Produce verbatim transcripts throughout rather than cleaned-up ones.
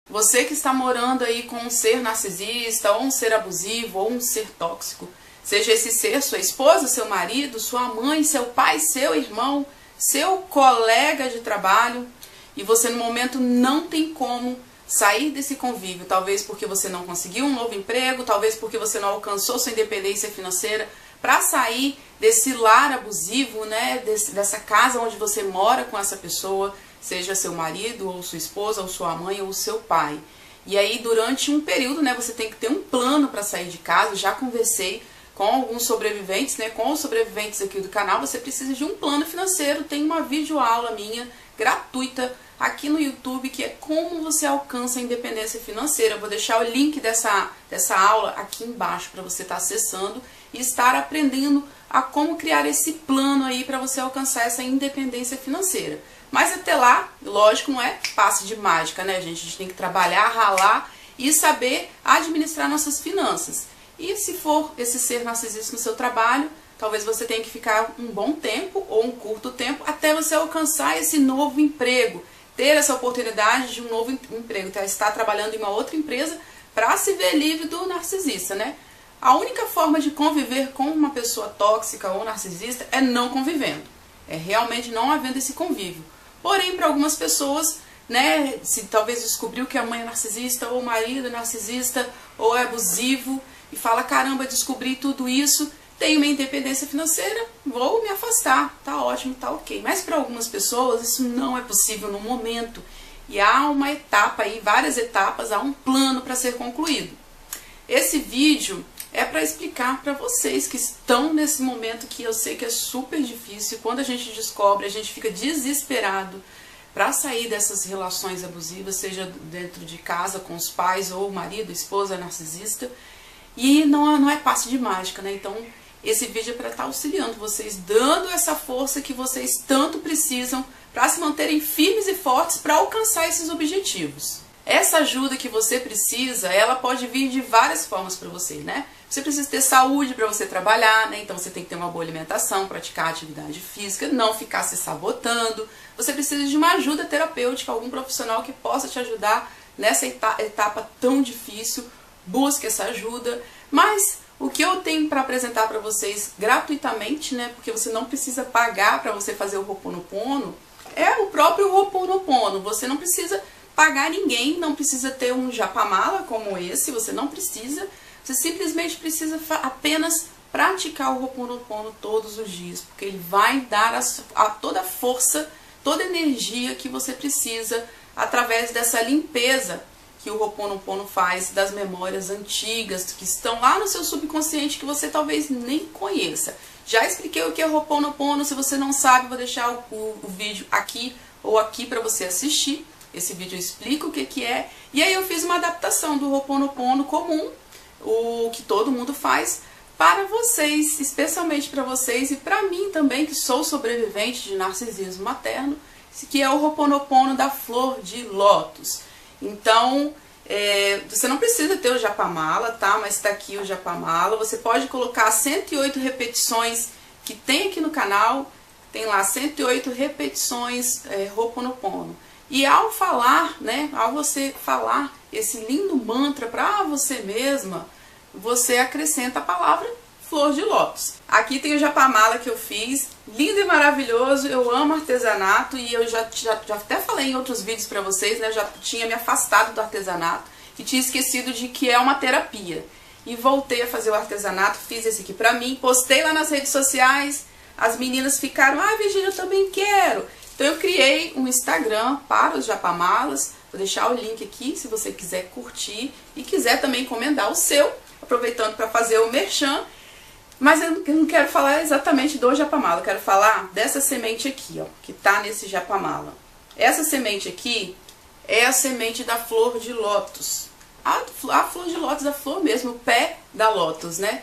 Você que está morando aí com um ser narcisista, ou um ser abusivo, ou um ser tóxico, seja esse ser sua esposa, seu marido, sua mãe, seu pai, seu irmão, seu colega de trabalho, e você no momento não tem como sair desse convívio, talvez porque você não conseguiu um novo emprego, talvez porque você não alcançou sua independência financeira, para sair desse lar abusivo, né, desse, dessa casa onde você mora com essa pessoa, seja seu marido, ou sua esposa, ou sua mãe, ou seu pai. E aí durante um período, né, você tem que ter um plano para sair de casa. Já conversei com alguns sobreviventes, né, com os sobreviventes aqui do canal, você precisa de um plano financeiro. Tem uma videoaula minha, gratuita, aqui no YouTube, que é como você alcança a independência financeira. Eu vou deixar o link dessa, dessa aula aqui embaixo para você estar acessando e estar aprendendo a como criar esse plano aí para você alcançar essa independência financeira. Mas até lá, lógico, não é passe de mágica, né, gente? A gente tem que trabalhar, ralar e saber administrar nossas finanças. E se for esse ser narcisista no seu trabalho, talvez você tenha que ficar um bom tempo ou um curto tempo até você alcançar esse novo emprego, ter essa oportunidade de um novo emprego, tá? Estar trabalhando em uma outra empresa para se ver livre do narcisista, né? A única forma de conviver com uma pessoa tóxica ou narcisista é não convivendo. É realmente não havendo esse convívio. Porém, para algumas pessoas, né, se talvez descobriu que a mãe é narcisista, ou o marido é narcisista, ou é abusivo, e fala, caramba, descobri tudo isso, tenho uma independência financeira, vou me afastar, tá ótimo, tá ok. Mas para algumas pessoas isso não é possível no momento. E há uma etapa aí, várias etapas, há um plano para ser concluído. Esse vídeo é para explicar para vocês que estão nesse momento que eu sei que é super difícil. Quando a gente descobre, a gente fica desesperado para sair dessas relações abusivas, seja dentro de casa com os pais ou o marido, esposa narcisista. E não, não é passe de mágica, né? Então esse vídeo é para estar auxiliando vocês, dando essa força que vocês tanto precisam para se manterem firmes e fortes para alcançar esses objetivos. Essa ajuda que você precisa, ela pode vir de várias formas para você, né? Você precisa ter saúde para você trabalhar, né? Então você tem que ter uma boa alimentação, praticar atividade física, não ficar se sabotando. Você precisa de uma ajuda terapêutica, algum profissional que possa te ajudar nessa etapa tão difícil. Busque essa ajuda. Mas o que eu tenho para apresentar para vocês gratuitamente, né? Porque você não precisa pagar para você fazer o Ho'oponopono, é o próprio Ho'oponopono. Você não precisa pagar ninguém, não precisa ter um japamala como esse, você não precisa. Você simplesmente precisa apenas praticar o Ho'oponopono todos os dias, porque ele vai dar a, a toda a força, toda a energia que você precisa através dessa limpeza que o Ho'oponopono faz das memórias antigas que estão lá no seu subconsciente que você talvez nem conheça. Já expliquei o que é Ho'oponopono, se você não sabe, vou deixar o, o, o vídeo aqui ou aqui para você assistir. Esse vídeo eu explico o que, que é. E aí eu fiz uma adaptação do Ho'oponopono comum, o que todo mundo faz, para vocês, especialmente para vocês e para mim também, que sou sobrevivente de narcisismo materno, que é o Ho'oponopono da flor de lótus. Então, é, você não precisa ter o japamala, tá? Mas está aqui o japamala. Você pode colocar cento e oito repetições que tem aqui no canal. Tem lá cento e oito repetições é, Ho'oponopono. E ao falar, né, ao você falar esse lindo mantra para você mesma, você acrescenta a palavra flor de lótus. Aqui tem o japamala que eu fiz, lindo e maravilhoso. Eu amo artesanato e eu já, já, já até falei em outros vídeos para vocês, né, eu já tinha me afastado do artesanato e tinha esquecido de que é uma terapia. E voltei a fazer o artesanato, fiz esse aqui pra mim, postei lá nas redes sociais, as meninas ficaram, ah, Virgínia, eu também quero. Então eu criei um Instagram para os japamalas, vou deixar o link aqui se você quiser curtir e quiser também encomendar o seu, aproveitando para fazer o merchan. Mas eu não quero falar exatamente do japamala, eu quero falar dessa semente aqui, ó, que tá nesse japamala. Essa semente aqui é a semente da flor de lótus. A, a flor de lótus, a flor mesmo, o pé da lótus, né?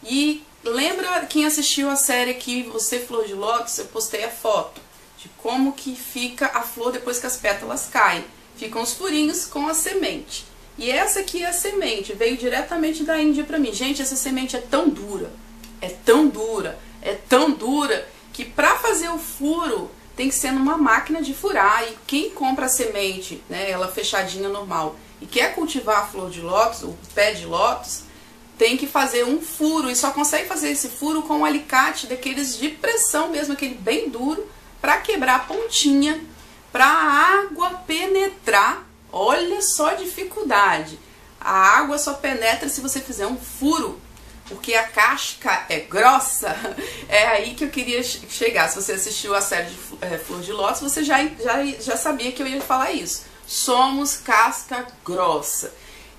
E lembra quem assistiu a série aqui, Você Flor de Lótus, eu postei a foto de como que fica a flor depois que as pétalas caem. Ficam os furinhos com a semente. E essa aqui é a semente, veio diretamente da Índia pra mim. Gente, essa semente é tão dura, é tão dura, é tão dura, que pra fazer o furo tem que ser numa máquina de furar. E quem compra a semente, né, ela fechadinha normal, e quer cultivar a flor de lótus, o pé de lótus, tem que fazer um furo, e só consegue fazer esse furo com um alicate daqueles de pressão mesmo, aquele bem duro, para quebrar a pontinha, para a água penetrar. Olha só a dificuldade. A água só penetra se você fizer um furo, porque a casca é grossa. É aí que eu queria chegar. Se você assistiu a série de é, Flor de Lótus, você já, já, já sabia que eu ia falar isso. Somos casca grossa.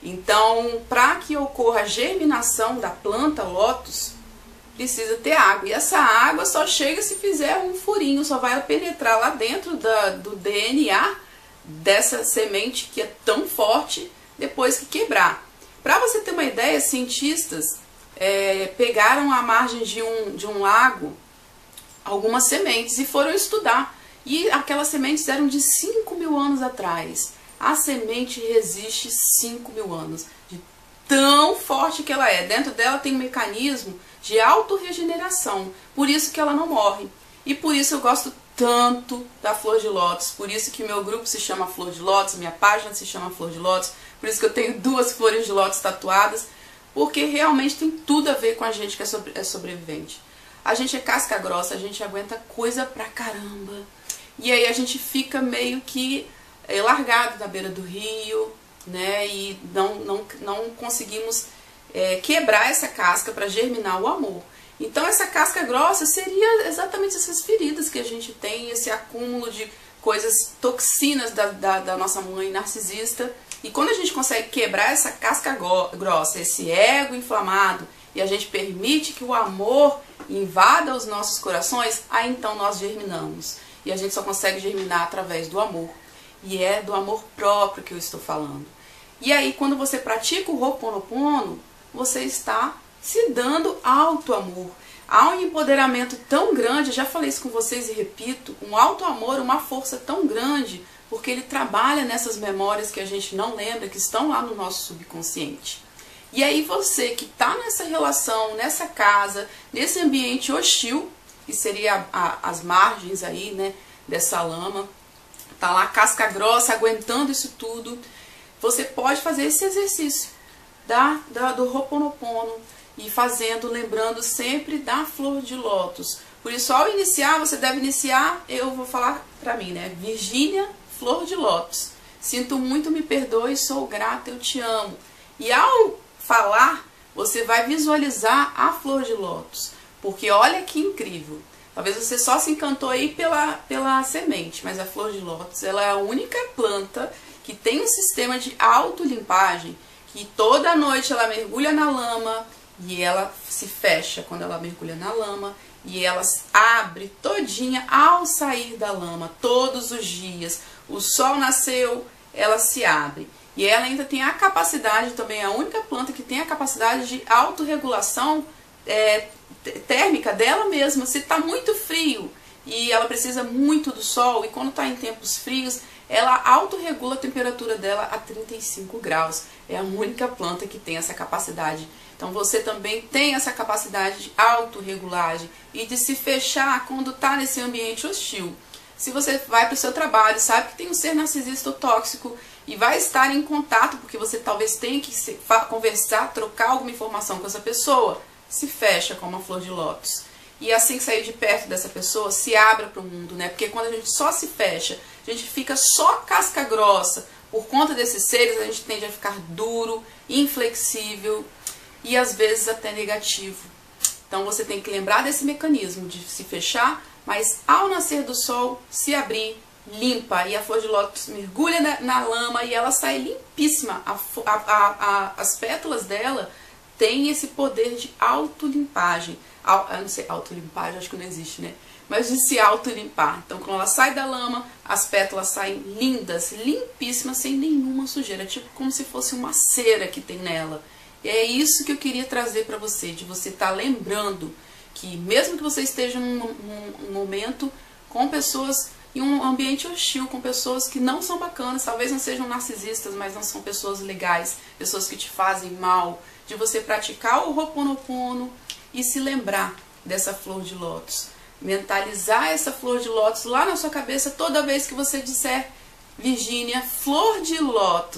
Então, para que ocorra a germinação da planta lótus, precisa ter água. E essa água só chega se fizer um furinho, só vai penetrar lá dentro da, do D N A dessa semente que é tão forte depois que quebrar. Para você ter uma ideia, cientistas é, pegaram à margem de um, de um lago algumas sementes e foram estudar. E aquelas sementes eram de cinco mil anos atrás. A semente resiste cinco mil anos, de tão forte que ela é. Dentro dela tem um mecanismo de autorregeneração, por isso que ela não morre. E por isso eu gosto tanto da Flor de Lótus, por isso que meu grupo se chama Flor de Lótus, minha página se chama Flor de Lótus, por isso que eu tenho duas flores de lótus tatuadas, porque realmente tem tudo a ver com a gente que é, sobre, é sobrevivente. A gente é casca grossa, a gente aguenta coisa pra caramba. E aí a gente fica meio que é, largado na beira do rio, né? E não, não, não conseguimos é, quebrar essa casca para germinar o amor. Então essa casca grossa seria exatamente essas feridas que a gente tem, esse acúmulo de coisas, toxinas da, da, da nossa mãe narcisista. E quando a gente consegue quebrar essa casca grossa, esse ego inflamado, e a gente permite que o amor invada os nossos corações, aí então nós germinamos. E a gente só consegue germinar através do amor. E é do amor próprio que eu estou falando. E aí quando você pratica o Ho'oponopono, você está se dando alto amor. Há um empoderamento tão grande, já falei isso com vocês e repito, um alto amor, uma força tão grande, porque ele trabalha nessas memórias que a gente não lembra, que estão lá no nosso subconsciente. E aí você que está nessa relação, nessa casa, nesse ambiente hostil, que seria a, a, as margens aí, né, dessa lama, tá lá casca grossa, aguentando isso tudo, você pode fazer esse exercício da, da, do Ho'oponopono, e fazendo, lembrando sempre da flor de lótus. Por isso, ao iniciar, você deve iniciar, eu vou falar pra mim, né? Virgínia, flor de lótus. Sinto muito, me perdoe, sou grata, eu te amo. E ao falar, você vai visualizar a flor de lótus. Porque olha que incrível. Talvez você só se encantou aí pela, pela semente, mas a flor de lótus, ela é a única planta que tem um sistema de autolimpagem, que toda noite ela mergulha na lama, e ela se fecha quando ela mergulha na lama, e ela abre todinha ao sair da lama, todos os dias. O sol nasceu, ela se abre. E ela ainda tem a capacidade, também a única planta que tem a capacidade de autorregulação é, térmica dela mesma. Se está muito frio e ela precisa muito do sol, e quando está em tempos frios, ela autorregula a temperatura dela a trinta e cinco graus. É a única planta que tem essa capacidade. Então você também tem essa capacidade de autorregulagem e de se fechar quando está nesse ambiente hostil. Se você vai para o seu trabalho, sabe que tem um ser narcisista ou tóxico e vai estar em contato, porque você talvez tenha que se, conversar, trocar alguma informação com essa pessoa, se fecha como uma flor de lótus. E assim que sair de perto dessa pessoa, se abra para o mundo, né? Porque quando a gente só se fecha, a gente fica só casca grossa. Por conta desses seres, a gente tende a ficar duro, inflexível e às vezes até negativo. Então você tem que lembrar desse mecanismo de se fechar, mas ao nascer do sol, se abrir, limpa. E a flor de lótus mergulha na, na lama e ela sai limpíssima. A, a, a, a, as pétalas dela têm esse poder de autolimpagem. Eu não sei, autolimpagem acho que não existe, né? Mas de se autolimpar. Então quando ela sai da lama, as pétalas saem lindas, limpíssimas, sem nenhuma sujeira. Tipo como se fosse uma cera que tem nela. E é isso que eu queria trazer para você, de você estar tá lembrando que mesmo que você esteja num, num, num momento com pessoas, em um ambiente hostil, com pessoas que não são bacanas, talvez não sejam narcisistas, mas não são pessoas legais, pessoas que te fazem mal, de você praticar o Ho'oponopono e se lembrar dessa flor de lótus. Mentalizar essa flor de lótus lá na sua cabeça toda vez que você disser Virgínia, flor de lótus.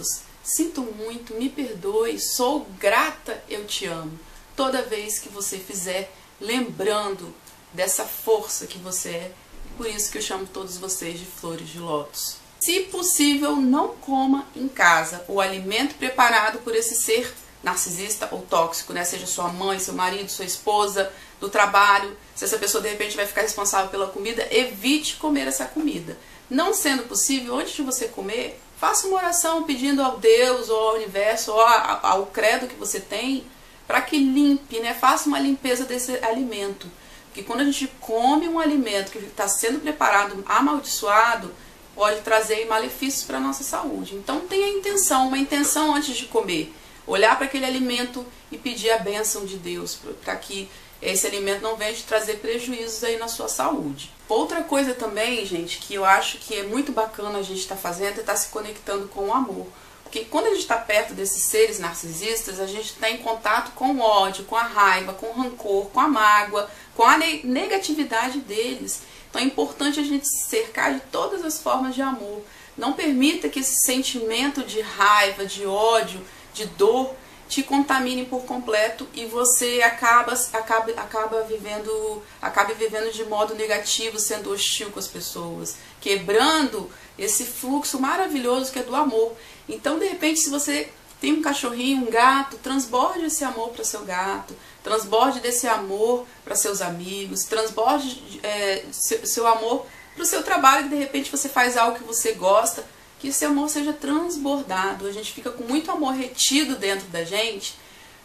sinto muito, me perdoe, sou grata, eu te amo. Toda vez que você fizer, lembrando dessa força que você é, por isso que eu chamo todos vocês de flores de lótus. Se possível, não coma em casa o alimento preparado por esse ser narcisista ou tóxico, né? Seja sua mãe, seu marido, sua esposa, do trabalho. Se essa pessoa de repente vai ficar responsável pela comida, evite comer essa comida. Não sendo possível, antes de você comer, faça uma oração pedindo ao Deus ou ao universo ou ao credo que você tem para que limpe, né? Faça uma limpeza desse alimento. Porque quando a gente come um alimento que está sendo preparado amaldiçoado, pode trazer malefícios para a nossa saúde. Então tenha intenção, uma intenção antes de comer. Olhar para aquele alimento e pedir a bênção de Deus para que esse alimento não venha te trazer prejuízos aí na sua saúde. Outra coisa também, gente, que eu acho que é muito bacana a gente estar tá fazendo é estar tá se conectando com o amor. Porque quando a gente está perto desses seres narcisistas, a gente está em contato com o ódio, com a raiva, com o rancor, com a mágoa, com a negatividade deles. Então é importante a gente se cercar de todas as formas de amor. Não permita que esse sentimento de raiva, de ódio, de dor te contamine por completo e você acaba, acaba, acaba vivendo, acabe vivendo de modo negativo, sendo hostil com as pessoas, quebrando esse fluxo maravilhoso que é do amor. Então, de repente, se você tem um cachorrinho, um gato, transborde esse amor para seu gato, transborde desse amor para seus amigos, transborde é, seu, seu amor para o seu trabalho, que de repente você faz algo que você gosta, que esse amor seja transbordado. A gente fica com muito amor retido dentro da gente,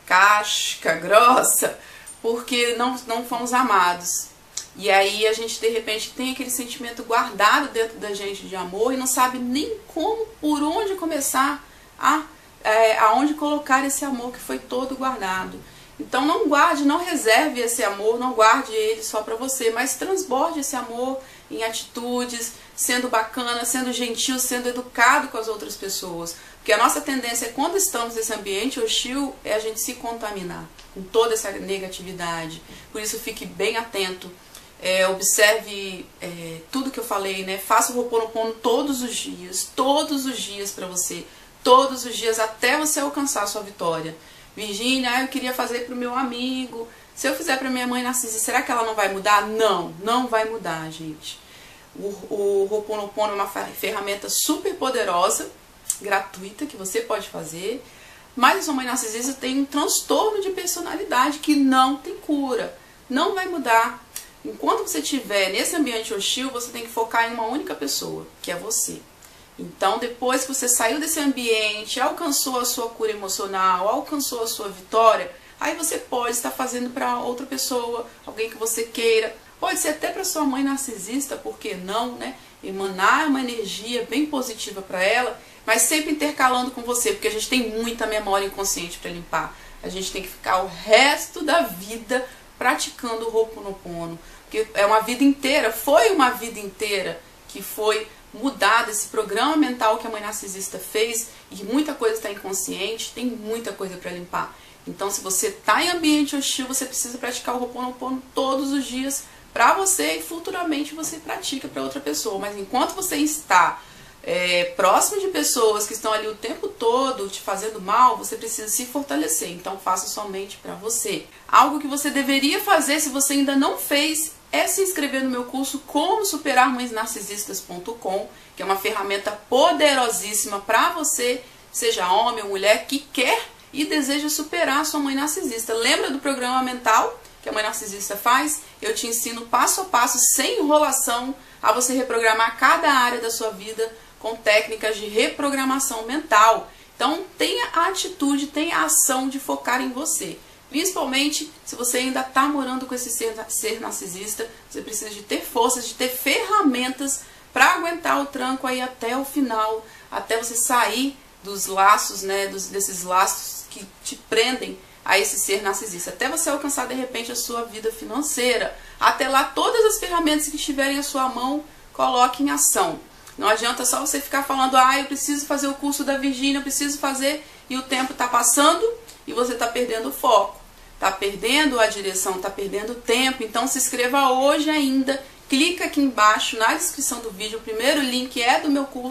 casca grossa, porque não, não fomos amados. E aí a gente de repente tem aquele sentimento guardado dentro da gente de amor e não sabe nem como, por onde começar a, é, aonde colocar esse amor que foi todo guardado. Então não guarde, não reserve esse amor, não guarde ele só para você, mas transborde esse amor em atitudes, sendo bacana, sendo gentil, sendo educado com as outras pessoas. Porque a nossa tendência é, quando estamos nesse ambiente hostil, é a gente se contaminar com toda essa negatividade. Por isso fique bem atento, é, observe é, tudo que eu falei, né? Faça o Ho'oponopono todos os dias, todos os dias para você, todos os dias até você alcançar a sua vitória. Virgínia, ah, eu queria fazer para o meu amigo. Se eu fizer para minha mãe narcisista, será que ela não vai mudar? Não, não vai mudar, gente. O, o Ho'oponopono é uma ferramenta super poderosa, gratuita, que você pode fazer. Mas a sua mãe narcisista tem um transtorno de personalidade que não tem cura. Não vai mudar. Enquanto você estiver nesse ambiente hostil, você tem que focar em uma única pessoa, que é você. Então, depois que você saiu desse ambiente, alcançou a sua cura emocional, alcançou a sua vitória, aí você pode estar fazendo para outra pessoa, alguém que você queira. Pode ser até para sua mãe narcisista, por que não, né? Emanar uma energia bem positiva para ela, mas sempre intercalando com você, porque a gente tem muita memória inconsciente para limpar. A gente tem que ficar o resto da vida praticando o Ho'oponopono, porque é uma vida inteira, foi uma vida inteira que foi mudar esse programa mental que a mãe narcisista fez, e muita coisa está inconsciente, tem muita coisa para limpar. Então, se você está em ambiente hostil, você precisa praticar o Ho'oponopono todos os dias para você, e futuramente você pratica para outra pessoa. Mas enquanto você está é, próximo de pessoas que estão ali o tempo todo te fazendo mal, você precisa se fortalecer. Então, faça somente para você. Algo que você deveria fazer, se você ainda não fez, é se inscrever no meu curso Como Superar Mães Narcisistas ponto com, que é uma ferramenta poderosíssima para você, seja homem ou mulher, que quer e deseja superar a sua mãe narcisista. Lembra do programa mental que a mãe narcisista faz? Eu te ensino passo a passo, sem enrolação, a você reprogramar cada área da sua vida com técnicas de reprogramação mental. Então tenha a atitude, tenha a ação de focar em você. Principalmente se você ainda está morando com esse ser, ser narcisista, você precisa de ter forças, de ter ferramentas para aguentar o tranco aí até o final, até você sair dos laços, né, dos, desses laços que te prendem a esse ser narcisista, até você alcançar de repente a sua vida financeira. Até lá, todas as ferramentas que estiverem à sua mão, coloque em ação. Não adianta só você ficar falando, ah, eu preciso fazer o curso da Virgínia, eu preciso fazer, e o tempo está passando e você está perdendo o foco, está perdendo a direção, está perdendo o tempo. Então se inscreva hoje ainda, clica aqui embaixo na descrição do vídeo, o primeiro link é do meu curso.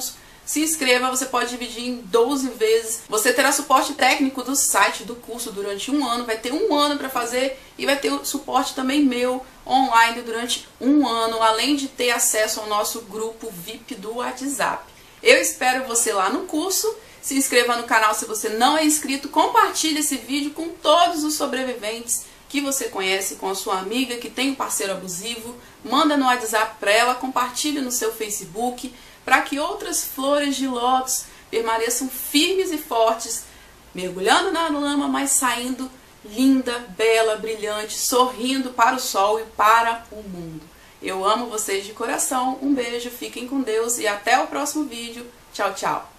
Se inscreva, você pode dividir em doze vezes. Você terá suporte técnico do site do curso durante um ano, vai ter um ano para fazer e vai ter o suporte também meu online durante um ano, além de ter acesso ao nosso grupo V I P do WhatsApp. Eu espero você lá no curso. Se inscreva no canal se você não é inscrito, compartilhe esse vídeo com todos os sobreviventes que você conhece, com a sua amiga que tem um parceiro abusivo, manda no WhatsApp para ela, compartilhe no seu Facebook, para que outras flores de lótus permaneçam firmes e fortes, mergulhando na lama, mas saindo linda, bela, brilhante, sorrindo para o sol e para o mundo. Eu amo vocês de coração, um beijo, fiquem com Deus e até o próximo vídeo. Tchau, tchau!